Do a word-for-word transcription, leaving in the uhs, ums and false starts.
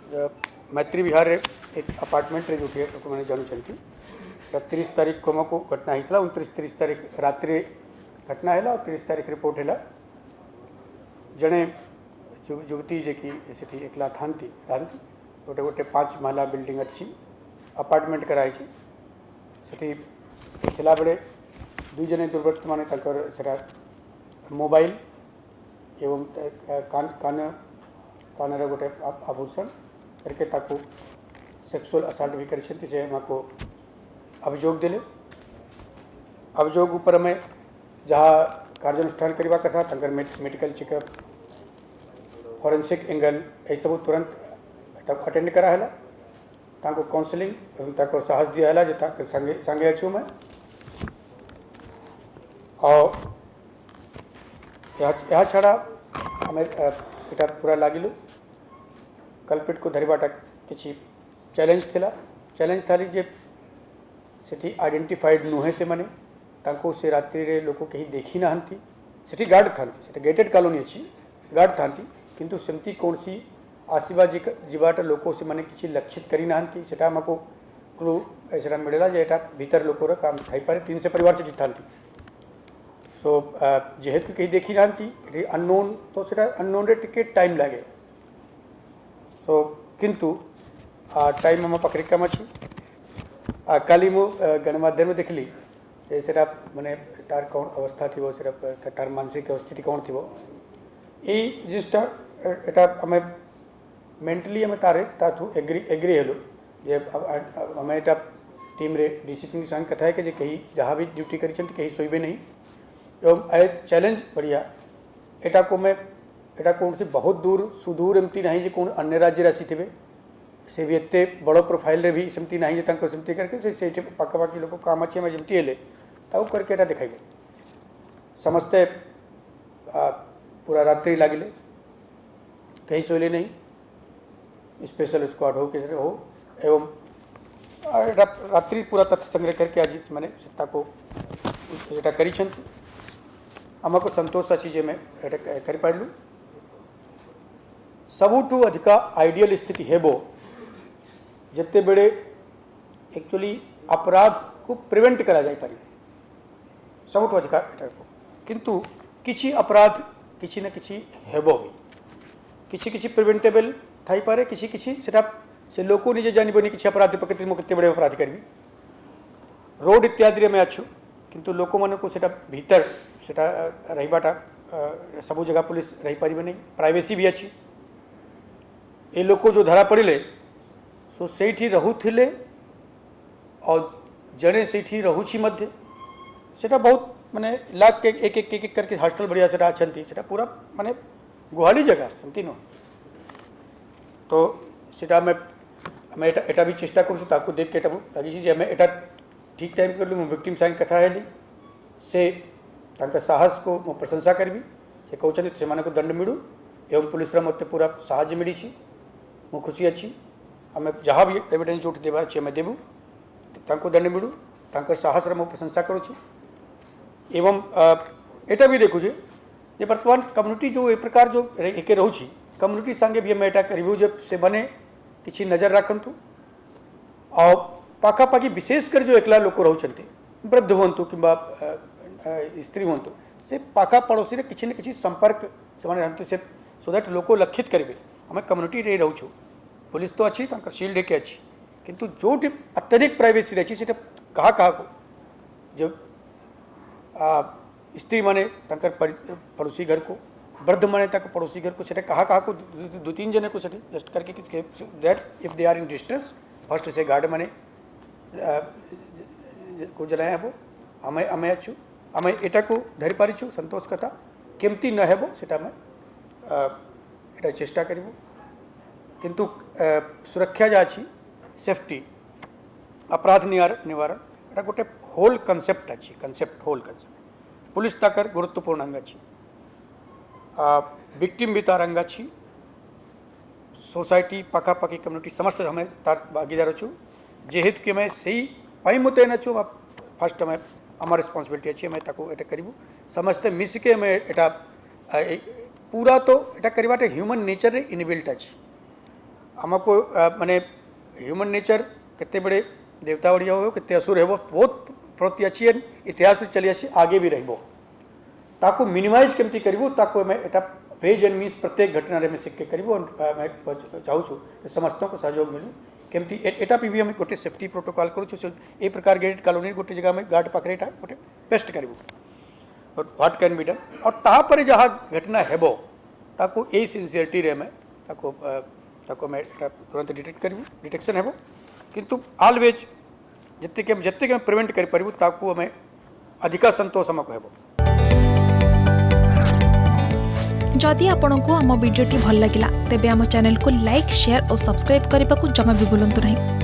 मैत्री विहार एक अपार्टमेंट जो कि लोक मैंने जानते तीस तारीख को हमको घटना होता उनतीस तीस तारीख रात्रि घटना है और तीस तारीख रिपोर्ट है जड़े युवती जी से एकला था गोटे गोटे पाँच महला बिल्डिंग अच्छी अपार्टमेंट कराई से बेले दुई जन दुर्वृत्त मान मोबाइल एवं कान कान कानर गोटे आभूषण करके ताकू सेक्सुअल असाल्ट भी कर अभियोग देले अभियोग उपर में जहाँ कार्यानुष्ठान करने कथा तंकर मेडिकल चेकअप फॉरेंसिक एंगल ये सब तुरंत अटेंड कराला ताको काउंसलिंग और साहस दिया जो संगे संगे अच्छू मैं और यह छाड़ा आम एटा पूरा लगिलु कल्पिट को धरवाटा किसी चैलेंज थिला चैलेंज थाली जे सेठी आइडेंटिफाइड नुहे से माने तांको से रात्रि रे लोक कहीं देखी ना सेठी गार्ड था गेटेड कॉलोनी अच्छी गार्ड था किंतु सेमती कौन सी आसवा जीवाटा लोक से माने किसी लक्षित करी ना सेटा हमको क्लू ऐसा मिलेला जे एटा भीतर लोकर काम थाई पारे तीन से परिवार से था सो जेहेतु कहीं देखी ना अननोन तो सेटा अननोन रे टिकेट टाइम लगे सो किंतु टाइम हम पाखे कम अच्छी काली मु गणमाध्यम देखली से माने तार कौन अवस्था थी से तार मानसिक स्थिति कौन थी यही जिनिसटा एटा आम मेंटली आम तारे ताथु एग्री एग्री हेलु जे आम एटा टीम रे डिसिप्लिन संग कथा है कि कहीं जहाँ भी ड्यूटी करी कहीं सोइबे नहीं एवं ए चैलेंज बढ़िया एटा को मैं एटा कौन से बहुत दूर सुदूर एमती नहीं जे कौन अन्य राज्य राशि थे से भी एत बड़ प्रोफाइल रे भी सेमती नहीं जे सेमती करके से से पाखापाखि लोक काम अच्छे में जमती हेले ताऊ करके एटा देखाइबे समस्ते पूरा रात्रि लगिले कहीं सोइले नहीं स्पेशल स्क्वाड हो किसी हो एवं रात्रि पूरा तथ्य संग्रह करके आज मैंने सत्ता को एटा करी आमको संतोष अच्छी जे मैं कर पारू सबुठू अधिका आइडियल स्थिति हेबो जिते बेड़े एक्चुअली अपराध को प्रिवेंट करा जाई पारी सबुठू अधिका किंतु किछि अपराध किछि न किछि हेबो भी किछि किछि प्रिवेंटेबल थाई पारे किछि किछि सेटा से लोको निजे जानबनी किछि अपराध प्रकृति मो केते बड़े अपराध करबी रोड इत्यादि रे मैं अच्छू किंतु लोक मान को सेटा भीतर सेटा रहीबाटा सबु जगह पुलिस रही पारिबे नहीं प्राइवेसी भी अच्छी ये लोक जो धरा पड़े सो सेठी रहुथिले और जड़े सेठी रहुछि मध्य सेटा बहुत माने लाख के एक एक एक करके हॉस्टल बढ़िया सेटा अछंती सेटा पूरा माने गुहाली जगह समती न तो सेटा मैं मैं एटा एटा भी चेष्टा करूँ ताकू देख के एटा लगी जे मैं एटा ठीक टाइम कर लूँ विक्टिम संग कथा है से तांका साहस को मो प्रशंसा करबी से कहते से माने को दंड मिलू एवं पुलिस मत पूरा साहय मिली मो खुशी अच्छी आम जहाँ भी एविडेंस जो देवार अच्छे आम देवु तांको दंड मिलू तांकर साहस मो प्रशंसा करुँच एवं एटा भी देखु जे वर्तमान कम्युनिटी जो ए प्रकार जो एक रोची कम्युनिटी संगे भी आम एटा करू जे से बने किसी नजर रखतु और पाखापाखि विशेषकर जो एकला लोक रोचते वृद्ध हूँ कि स्त्री हूँ से पाखा पड़ोसी रे किसी न किसी संपर्क से से सो दैट लोक लक्षित करेंगे आम कम्युनिटी रे रोचु पुलिस तो अच्छी तक शिल्ड एक अच्छी किंतु जो अत्यधिक प्राइवेसी रही से कहा कहा को जो स्त्री माने तंकर पड़ोसी घर को वृद्ध माने तक पड़ोसी घर को से कहा कहा को दो तीन जने को जस्ट करके that if they are in distress first से गार्ड माने को जलाया वो आम आम अच्छू आम एटा को धरी पारिछु संतोष कथा केमती न हेबो सेटा मैं एटा चेष्टा करिबो किंतु सुरक्षा जा अछि सेफ्टी अपराध निवारण एटा गोटे होल कनसेप्ट अछि कनसेप्ट होल कनसेप्ट पुलिस ताकर गुरुत्वपूर्ण अंग अछि विक्टिम भी तार अंग अछि सोसाइटी पाखापाखि कम्युनिटी समस्त हमें तार भागीदार अच्छू जेहेतु कि मैं सही पाई मुतयन अच्छू फर्स्ट मैं आम रेस्पॉन्सिबिलिटी अच्छी मैं ताको एटा करूँ समस्ते मिसिके मैं एटा पूरा तो एटा करवाटे ह्यूमन नेचर रे इनबिल्ट अच्छी आमको माने ह्यूमन नेचर केते बड़े देवता बढ़िया हो केते असुर हो बहुत प्रति अच्छी इतिहास चली आसी आगे भी रहिबो ताको मिनिमाइज केमती करिबो ताको मैं एटा वेज एंड मीन्स प्रत्येक घटना रे में सिक्के करिबो मैं चाहू छु समस्त को सहयोग मिलू केमती एटा पी भी हम गोटे सेफ्टी प्रोटोकॉल करू छु ए प्रकार गेट कॉलोनी गोटे जगह में गार्ड पाखरे एटा गोटे पेस्ट करिबो और व्हाट कैन बी डन और ता पर जहाँ घटना हेबो ताको ए सिंसियरिटी रे में ताको ताको मैं एटा तुरंत डिटेक्ट करिबो डिटेक्शन हेबो किंतु ऑलवेज जत्ते के जत्ते के प्रिवेंट करि परिबो ताको हमें अधिका संतोष हमको हेबो। जदि आपंक आम भिडी भल लगा तेब आम चैनल को लाइक शेयर और सब्सक्राइब करने को जमा भी भूलु नहीं।